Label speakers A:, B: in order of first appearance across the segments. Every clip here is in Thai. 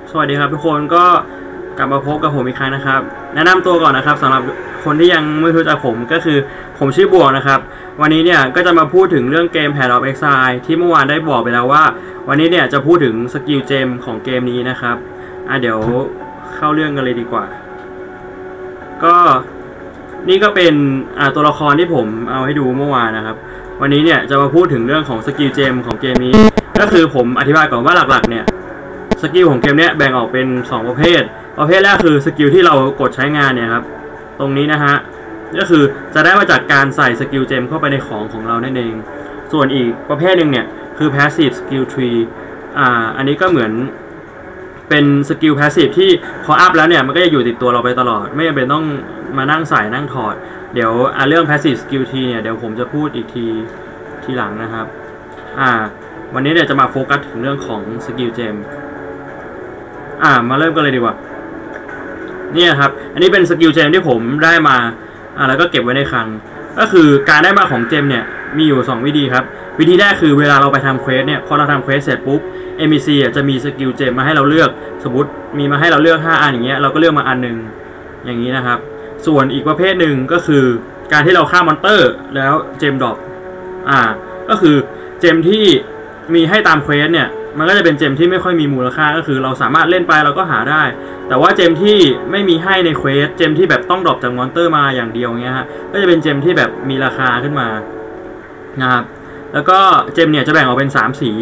A: สวัสดีครับทุกคนก็กลับมาพบกับผมอีกครั้งนะครับแนะนำตัวก่อนนะครับสำหรับคนที่ยังไม่รู้จักผมก็คือผมชื่อบวกนะครับวันนี้เนี่ยก็จะมาพูดถึงเรื่องเกม Path of Exile ที่เมื่อวานได้บอกไปแล้วว่าวันนี้เนี่ยจะพูดถึงสกิลเจมของเกมนี้นะครับเดี๋ยวเข้าเรื่องกันเลยดีกว่าก็นี่ก็เป็นตัวละครที่ผมเอาให้ดูเมื่อวานนะครับวันนี้เนี่ยจะมาพูดถึงเรื่องของสกิลเจมของเกมนี้ก็คือผมอธิบายก่อนว่าหลักๆเนี่ยสกิลของเกมนี้แบ่งออกเป็น2ประเภทแรกคือสกิลที่เรากดใช้งานเนี่ยครับตรงนี้นะฮะก็คือจะได้มาจากการใส่สกิลเจมเข้าไปในของเรานั่นเองส่วนอีกประเภทหนึ่งเนี่ยคือ passive skill tree อันนี้ก็เหมือนเป็นสกิล passive ที่พออัพแล้วเนี่ยมันก็จะอยู่ติดตัวเราไปตลอดไม่จำเป็นต้องมานั่งใส่นั่งถอดเดี๋ยวเรื่อง passive skill tree เนี่ยเดี๋ยวผมจะพูดอีกทีหลังนะครับวันนี้เนี่ยจะมาโฟกัสถึงเรื่องของสกิลเจมมาเริ่มกันเลยดีกว่านี่ครับอันนี้เป็นสกิลเจมที่ผมได้มาแล้วก็เก็บไว้ในคลังก็คือการได้มาของเจมเนี่ยมีอยู่2วิธีครับวิธีแรกคือเวลาเราไปทำเควสเนี่ยพอเราทำเควสเสร็จปุ๊บ NPC จะมีสกิลเจมมาให้เราเลือกสมมติมีมาให้เราเลือก5อันอย่างเงี้ยเราก็เลือกมาอันนึงอย่างนี้นะครับส่วนอีกประเภทหนึ่งก็คือการที่เราฆ่ามอนเตอร์แล้วเจมดรอปก็คือเจมที่มีให้ตามเควสเนี่ยมันก็จะเป็นเจมที่ไม่ค่อยมีมูลค่าก็คือเราสามารถเล่นไปเราก็หาได้แต่ว่าเจมที่ไม่มีให้ในเควสเจมที่แบบต้องดรอปจากมอนเตอร์มาอย่างเดียวเงี้ยฮะก็จะเป็นเจมที่แบบมีราคาขึ้นมานะครับแล้วก็เจมเนี่ยจะแบ่งออกเป็น3สี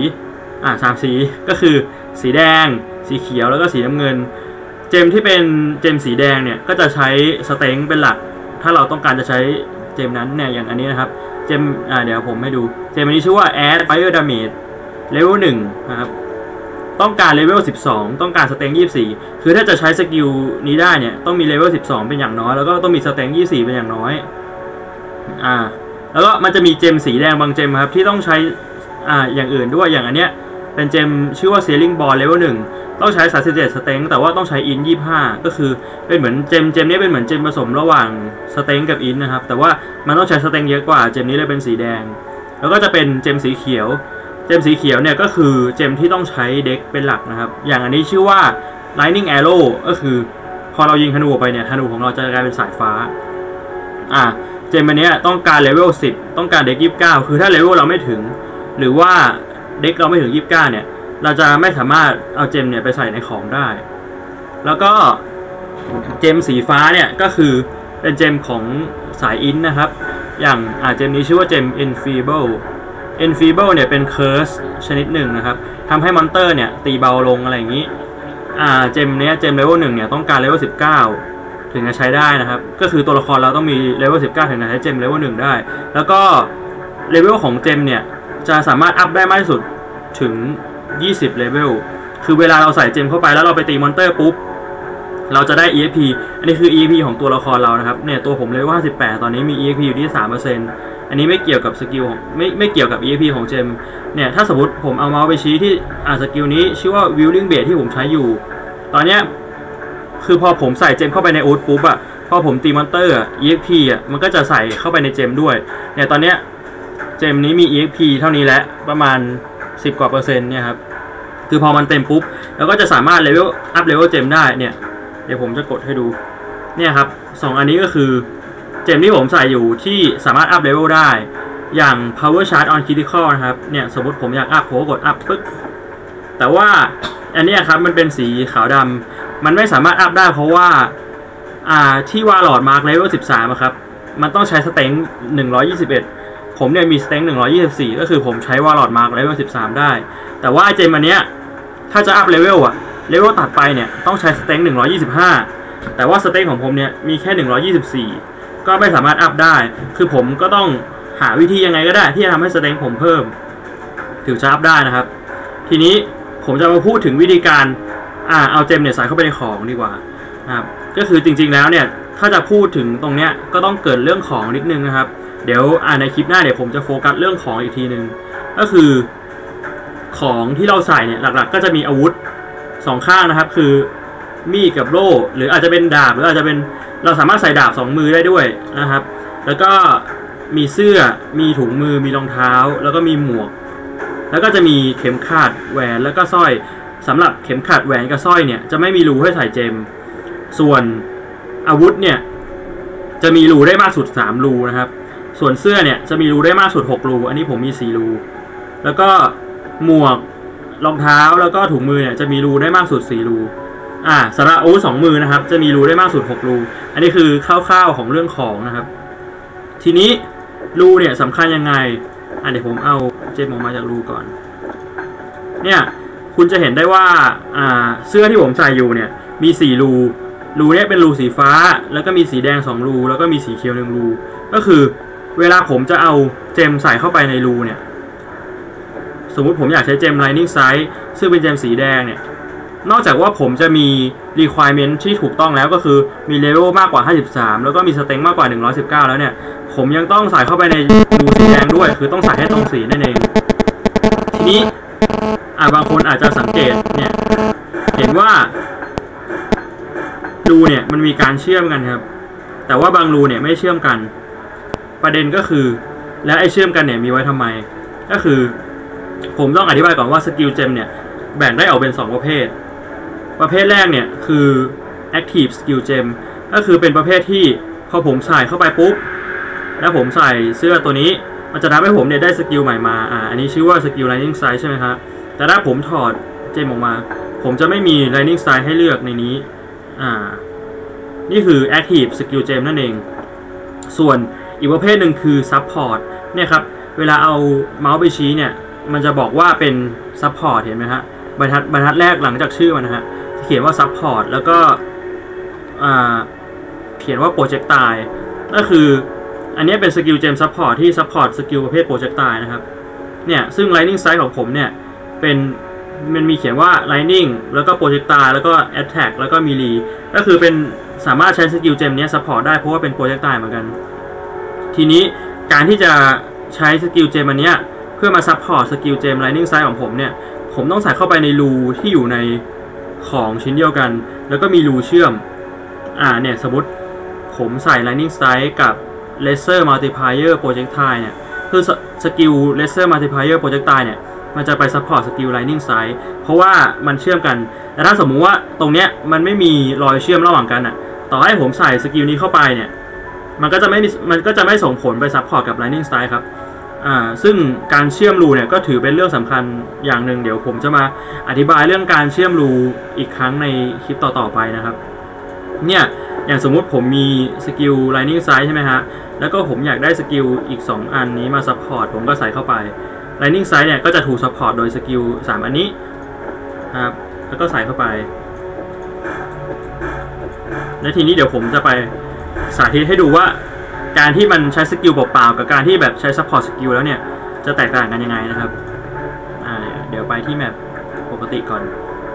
A: 3สีก็คือสีแดงสีเขียวแล้วก็สีน้ำเงินเจมที่เป็นเจมสีแดงเนี่ยก็จะใช้สเต็งเป็นหลักถ้าเราต้องการจะใช้เจมนั้นเนี่ยอย่างอันนี้นะครับเจมเดี๋ยวผมให้ดูเจมอันนี้ชื่อว่า Add Fire Damageเลเวล1นะครับต้องการเลเวล12ต้องการสเต็ง24คือถ้าจะใช้สกิลนี้ได้เนี่ยต้องมีเลเวล12เป็นอย่างน้อยแล้วก็ต้องมีสเต็ง24เป็นอย่างน้อยแล้วก็มันจะมีเจมสีแดงบางเจมครับที่ต้องใช้อย่างอื่นด้วยอย่างอันเนี้ยเป็นเจมชื่อว่า Sealing Ball เลเวล1ต้องใช้37สเต็งแต่ว่าต้องใช้อิน25ก็คือเป็นเหมือนเจมนี้เป็นเหมือนเจมผสมระหว่างสเต็งกับอินนะครับแต่ว่ามันต้องใช้สเต็งเยอะกว่าเจมนี้เลยเป็นสีแดงแล้วก็จะเป็นเจมสีเขียวเจมสีเขียวเนี่ยก็คือเจมที่ต้องใช้เด็กเป็นหลักนะครับอย่างอันนี้ชื่อว่า Lightning Arrow ก็คือพอเรายิงธนูออกไปเนี่ยธนูของเราจะกลายเป็นสายฟ้าเจมอันนี้ต้องการเลเวล10ต้องการเด็ก29คือถ้าเลเวลเราไม่ถึงหรือว่าเด็กเราไม่ถึง29เนี่ยเราจะไม่สามารถเอาเจมเนี่ยไปใส่ในของได้แล้วก็เจมสีฟ้าเนี่ยก็คือเป็นเจมของสายอินนะครับอย่างเจมนี้ชื่อว่าเจม Enfeebleเนี่ยเป็นเคิร์สชนิดหนึ่งนะครับทำให้มอนเตอร์เนี่ยตีเบาลงอะไรอย่างนี้เจมเนี้ยเจมเลเวล1เนี่ยต้องการเลเวล19ถึงจะใช้ได้นะครับก็คือตัวละครเราต้องมีเลเวล19ถึงจะใช้เจมเลเวล1ได้แล้วก็เลเวลของเจมเนี่ยจะสามารถอัพได้มากที่สุดถึง20เลเวลคือเวลาเราใส่เจมเข้าไปแล้วเราไปตีมอนเตอร์ปุ๊บเราจะได้ EXP อันนี้คือ EXP ของตัวละครเรานะครับเนี่ยตัวผมเลเวล58ตอนนี้มี EXP อยู่ที่ 3% อันนี้ไม่เกี่ยวกับสกิลของไม่เกี่ยวกับ EXP ของเจมเนี่ยถ้าสมมติผมเอาเมาส์ไปชี้ที่สกิลนี้ชื่อว่า Wielding Blade ที่ผมใช้อยู่ตอนเนี้ยคือพอผมใส่เจมเข้าไปในอูฐปุ๊บพอผมตีมอนเตอร์EXP มันก็จะใส่เข้าไปในเจมด้วยเนี่ยตอนเนี้ยเจมนี้มี EXP เท่านี้แล้วประมาณ10 กว่า%เนี่ยครับคือพอมันเต็มปุ๊บแล้วก็จะสามารถอัพเลเวลเจมได้เนี่ยเดี๋ยวผมจะกดให้ดูเนี่ยครับ2อันนี้ก็คือเจมที่ผมใส่อยู่ที่สามารถอัพเลเวลได้อย่าง Power Charge on Critical นะครับเนี่ยสมมติผมอยากอัพผมก็กดอัพปึ๊บแต่ว่าอันนี้ครับมันเป็นสีขาวดำมันไม่สามารถอัพได้เพราะว่าที่วาลอดมาร์กเลเวล13ครับมันต้องใช้สเต็ง121ผมเนี่ยมีสเต็ง124ก็คือผมใช้วาลอดมาร์กเลเวล13ได้แต่ว่าเจมอันเนี้ยถ้าจะอัพเลเวลเลเวลตัดไปเนี่ยต้องใช้สเต็ง125แต่ว่าสเต็งของผมเนี่ยมีแค่124ก็ไม่สามารถอัพได้คือผมก็ต้องหาวิธียังไงก็ได้ที่จะทำให้สเต็งผมเพิ่มถึงจะอัพได้นะครับทีนี้ผมจะมาพูดถึงวิธีการเอาเจมเนี่ยใส่เข้าไปในของดีกว่านะครับก็คือจริงๆแล้วเนี่ยถ้าจะพูดถึงตรงเนี้ยก็ต้องเกิดเรื่องของนิดนึงนะครับเดี๋ยวในคลิปหน้าเดี๋ยวผมจะโฟกัสเรื่องของอีกทีนึงก็คือของที่เราใส่เนี่ยหลักๆก็จะมีอาวุธ2ข้างนะครับคือมีดกับโล่หรืออาจจะเป็นดาบหรืออาจจะเป็นเราสามารถใส่ดาบ2มือได้ด้วยนะครับแล้วก็มีเสื้อมีถุงมือมีรองเท้าแล้วก็มีหมวกแล้วก็จะมีเข็มขัดแหวนแล้วก็สร้อยสำหรับเข็มขัดแหวนกับสร้อยเนี่ยจะไม่มีรูให้ใส่เจมส่วนอาวุธเนี่ยจะมีรูได้มากสุด3รูนะครับส่วนเสื้อเนี่ยจะมีรูได้มากสุด6รูอันนี้ผมมี4รูแล้วก็หมวกรองเท้าแล้วก็ถุงมือเนี่ยจะมีรูได้มากสุด4รูสำหรับอาวุธ2มือนะครับจะมีรูได้มากสุด6รูอันนี้คือคร่าวๆของเรื่องของนะครับทีนี้รูเนี่ยสำคัญยังไงเดี๋ยวผมเอาเจมออกมาจากรูก่อนเนี่ยคุณจะเห็นได้ว่าเสื้อที่ผมใส่อยู่เนี่ยมี4รูเนี่ยเป็นรูสีฟ้าแล้วก็มีสีแดง2รูแล้วก็มีสีเขียว1รูก็คือเวลาผมจะเอาเจมใส่เข้าไปในรูเนี่ยสมมุติผมอยากใช้เจม Lightning Sight ซึ่งเป็นเจมสีแดงเนี่ยนอกจากว่าผมจะมี requirement ที่ถูกต้องแล้วก็คือมี level มากกว่า53แล้วก็มี strength มากกว่า119แล้วเนี่ยผมยังต้องใส่เข้าไปในรูสีแดงด้วยคือต้องใส่ให้ตรงสีนั่นเองทีนี้บางคนอาจจะสังเกตเนี่ยเห็นว่ารูเนี่ยมันมีการเชื่อมกันครับแต่ว่าบางรูเนี่ยไม่เชื่อมกันประเด็นก็คือแล้วไอ้เชื่อมกันเนี่ยมีไว้ทำไมก็คือผมต้องอธิบายก่อนว่าสกิลเจมเนี่ยแบ่งได้ออกเป็น2ประเภทแรกเนี่ยคือ active skill gem ก็คือเป็นประเภทที่พอผมใส่เข้าไปปุ๊บแล้วผมใส่เสื้อตัวนี้มันจะทำให้ผมเนี่ยได้สกิลใหม่มาอันนี้ชื่อว่าสกิล Lightning Sight ใช่ไหมครับแต่ถ้าผมถอดเจมออกมาผมจะไม่มี Lightning Sight ให้เลือกในนี้นี่คือ active skill gem นั่นเองส่วนอีกประเภทหนึ่งคือ support เนี่ยครับเวลาเอาเมาส์ไปชี้เนี่ยมันจะบอกว่าเป็น support เห็นไหมฮะบรรทัดแรกหลังจากชื่อมันนะฮะเขียนว่า support แล้วก็เขียนว่า projectile ก็คืออันนี้เป็นสกิลเจม support ที่ support สกิลประเภท projectile นะครับเนี่ยซึ่ง Lightning Sight ของผมเนี่ยมันมีเขียนว่า Lightning แล้วก็ projectile แล้วก็ attack แล้วก็ melee ก็คือเป็นสามารถใช้สกิลเจมนี้ support ได้เพราะว่าเป็น projectile เหมือนกันทีนี้การที่จะใช้สกิลเจมอันเนี้ยเพื่อมา support สกิลเจม Lightning Sight ของผมเนี่ยผมต้องใส่เข้าไปในรูที่อยู่ในของชิ้นเดียวกันแล้วก็มีรูเชื่อมเนี่ยสมมติผมใส่ Lightning Sight กับ Laser Multiplier Projectile เนี่ยคือสกิล Laser Multiplier Projectile เนี่ยมันจะไป support สกิล Lightning Sight เพราะว่ามันเชื่อมกันแต่ถ้าสมมุติว่าตรงเนี้ยมันไม่มีรอยเชื่อมระหว่างกันต่อให้ผมใส่สกิลนี้เข้าไปเนี่ยมันก็จะไม่ส่งผลไป support กับ Lightning Sight ครับซึ่งการเชื่อมรูเนี่ยก็ถือเป็นเรื่องสำคัญอย่างหนึ่งเดี๋ยวผมจะมาอธิบายเรื่องการเชื่อมรูอีกครั้งในคลิปต่อๆไปนะครับเนี่ยอย่างสมมุติผมมีสกิล Lightning Sight ใช่ไหมฮะแล้วก็ผมอยากได้สกิลอีก2อันนี้มา support ผมก็ใส่เข้าไป Lightning Sight เนี่ยก็จะถูก support โดยสกิล3อันนี้ครับแล้วก็ใส่เข้าไปและทีนี้เดี๋ยวผมจะไปสาธิตให้ดูว่าการที่มันใช้สกิลเปล่าๆกับการที่แบบใช้ support สกิลแล้วเนี่ยจะแตกต่างกันยังไงนะครับเดี๋ยวไปที่แมปปกติก่อน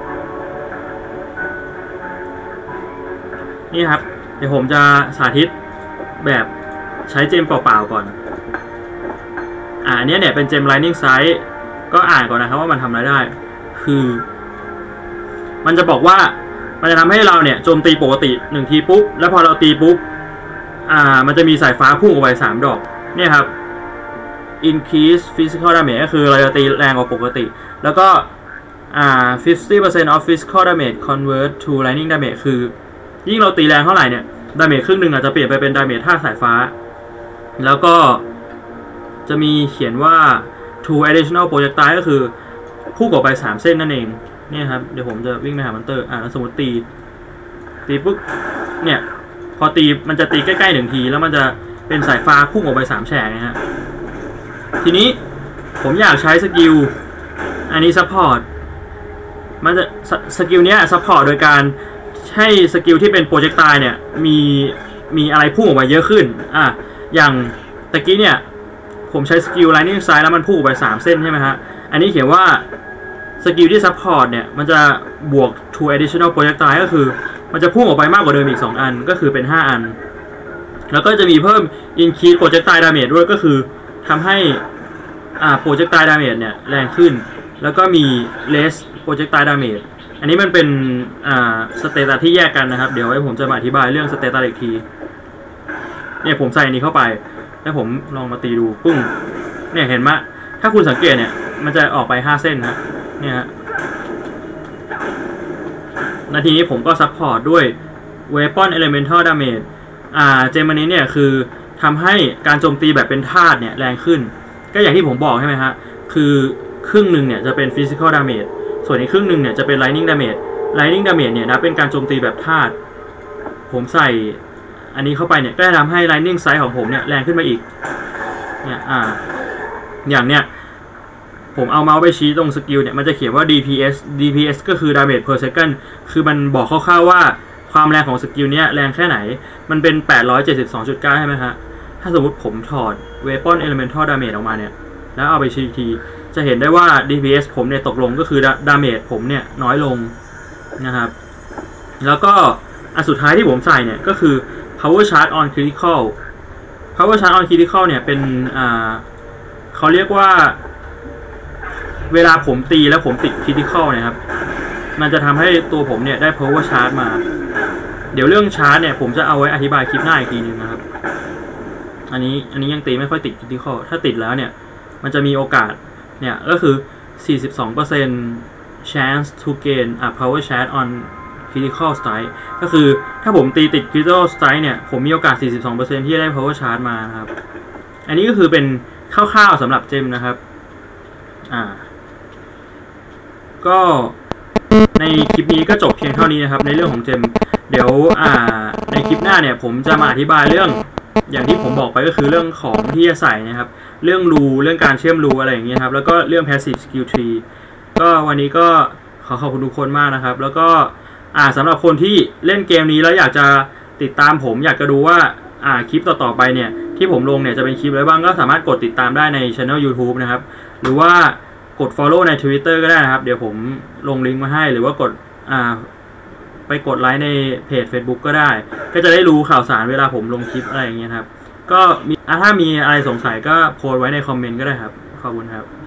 A: นี่ครับเดี๋ยวผมจะสาธิตแบบใช้เจมเปล่าๆก่อนอันนี้เนี่ยเป็นเจม Lightning Sight ก็อ่านก่อนนะครับว่ามันทำอะไรได้คือมันจะบอกว่ามันจะทำให้เราเนี่ยโจมตีปกติ1ทีปุ๊บแล้วพอเราตีปุ๊บมันจะมีสายฟ้าพุ่งออกไป3ดอกเนี่ยครับ increase physical damage ก็คือเราจะตีแรงกว่าปกติแล้วก็50% of physical damage convert to lightning damage คือยิ่งเราตีแรงเท่าไหร่เนี่ยดาเมจครึ่งหนึ่งอาจจะเปลี่ยนไปเป็นดาเมจท่าสายฟ้าแล้วก็จะมีเขียนว่า two additional projectile ก็คือพุ่งออกไป3เส้นนั่นเองเนี่ยครับเดี๋ยวผมจะวิ่งไปหามอนเตอร์แล้วสมมติตีปุ๊บเนี่ยพอตีมันจะตีใกล้ๆ1ทีแล้วมันจะเป็นสายฟ้าพุ่งออกไป3แฉกนะฮะทีนี้ผมอยากใช้สกิลอันนี้ support มันจะสกิลเนี้ย support โดยการให้สกิลที่เป็นโปรเจกต์ตายเนี่ยมีอะไรพุ่งออกมาเยอะขึ้นอย่างตะกี้เนี่ยผมใช้สกิล Lightning Sight แล้วมันพุ่งออกไป3เส้นใช่ไหมฮะอันนี้เขียนว่าสกิลที่ support เนี่ยมันจะบวก two additional projectile ก็คือมันจะพุ่งออกไปมากกว่าเดิมอีก2อันก็คือเป็น5อันแล้วก็จะมีเพิ่ม increase projectile damage ด้วยก็คือทำให้projectile damage เนี่ยแรงขึ้นแล้วก็มี less projectile damage อันนี้มันเป็นสเตตัสที่แยกกันนะครับเดี๋ยวไว้ผมจะมาอธิบายเรื่องสเตตัสอีกทีเนี่ยผมใส่อันนี้เข้าไปแล้วผมลองมาตีดูปุ้งเนี่ยเห็นไหมถ้าคุณสังเกตเนี่ยมันจะออกไป5เส้นนะเนี่ยฮะนาทีนี้ผมก็ซัพพอร์ตด้วย Weapon Elemental Damage เจมอันนี้เนี่ยคือทำให้การโจมตีแบบเป็นธาตุเนี่ยแรงขึ้นก็อย่างที่ผมบอกใช่ไหมฮะคือครึ่งหนึ่งเนี่ยจะเป็น Physical Damage ส่วนอีกครึ่งหนึ่งเนี่ยจะเป็น Lightning Damage Lightning Damage เนี่ยนะเป็นการโจมตีแบบธาตุผมใส่อันนี้เข้าไปเนี่ยก็จะทำให้ Lightning Size ของผมเนี่ยแรงขึ้นมาอีกเนี่ยอย่างเนี้ยผมเอาเมาส์ไปชี้ตรงสกิลเนี่ยมันจะเขียนว่า DPS ก็คือ Damage per second คือมันบอกคร่าวๆว่าความแรงของสกิลเนี้ยแรงแค่ไหนมันเป็น 872.9 ใช่ไหมฮะถ้าสมมติผมถอด Weapon Elemental Damage ออกมาเนี่ยแล้วเอาไปชี้ทีจะเห็นได้ว่า DPS ผมเนี่ยตกลงก็คือ Damage ผมเนี่ยน้อยลงนะครับแล้วก็อันสุดท้ายที่ผมใส่เนี่ยก็คือ Power Charge on Critical Power Charge on Critical เนี่ยเป็นเขาเรียกว่าเวลาผมตีแล้วผมติด Critical เนี่ยครับมันจะทำให้ตัวผมเนี่ยได้ Power Charge มาเดี๋ยวเรื่องชาร์จเนี่ยผมจะเอาไว้อธิบายคลิปหน้าอีกทีนึงนะครับอันนี้ยังตีไม่ค่อยติด Critical ถ้าติดแล้วเนี่ยมันจะมีโอกาสเนี่ยก็คือ 42% chance to gain a power charge on critical strike ก็คือถ้าผมตีติด critical strike เนี่ยผมมีโอกาส 42% ที่จะได้ power charge มาครับอันนี้ก็คือเป็นคร่าวๆสำหรับเจมนะครับก็ในคลิปนี้ก็จบเพียงเท่านี้นะครับในเรื่องของเจมเดี๋ยวในคลิปหน้าเนี่ยผมจะมาอธิบายเรื่องอย่างที่ผมบอกไปก็คือเรื่องของที่จะใส่นะครับเรื่องรูเรื่องการเชื่อมรูอะไรอย่างเงี้ยครับแล้วก็เรื่อง passive skill tree ก็วันนี้ก็ขอบคุณทุกคนมากนะครับแล้วก็สำหรับคนที่เล่นเกมนี้แล้วอยากจะติดตามผมอยากจะดูว่าคลิปต่อๆไปเนี่ยที่ผมลงเนี่ยจะเป็นคลิปอะไรบ้างก็สามารถกดติดตามได้ใน channel YouTube นะครับหรือว่ากด follow ใน Twitter ก็ได้นะครับเดี๋ยวผมลงลิงก์มาให้หรือว่ากดไปกดไลค์ในเพจ Facebook ก็ได้ก็จะได้รู้ข่าวสารเวลาผมลงคลิปอะไรอย่างเงี้ยครับก็ถ้ามีอะไรสงสัยก็โพสต์ไว้ในคอมเมนต์ก็ได้ครับขอบคุณครับ